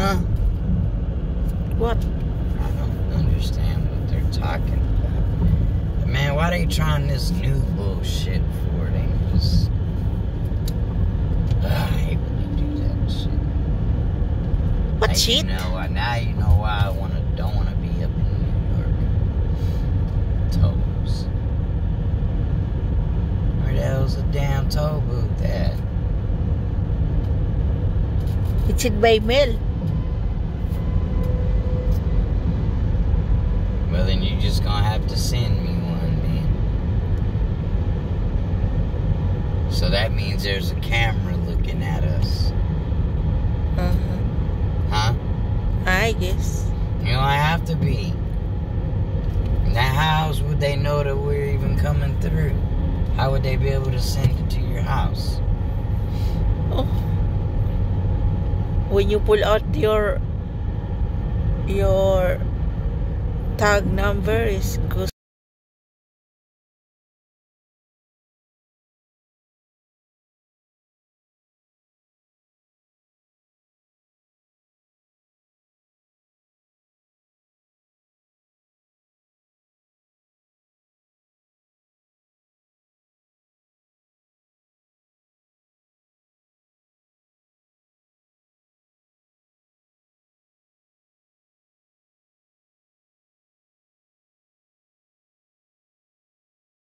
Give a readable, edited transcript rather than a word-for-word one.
Huh? What? I don't understand what they're talking about. Man, why they trying this new bullshit for? They just... I hate when they do that shit. What now shit? Now you know why I don't want to be up in New York. Tolls. Where the hell's the damn toll booth at? It's in by mail. Well, then you're just gonna have to send me one, then. So that means there's a camera looking at us. Huh? I guess. You know, I have to be. Now, how else would they know that we're even coming through? How would they be able to send it to your house? Oh. When you pull out your tag number is